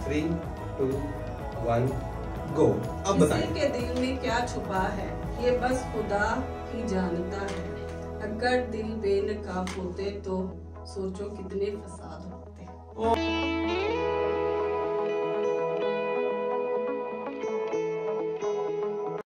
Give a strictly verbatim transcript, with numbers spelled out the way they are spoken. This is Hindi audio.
Three to one go. अब बताएं किसी के दिल में क्या छुपा है ये बस खुदा ही जानता है। अगर दिल बेनकाब होते तो सोचो कितने फसाद होते।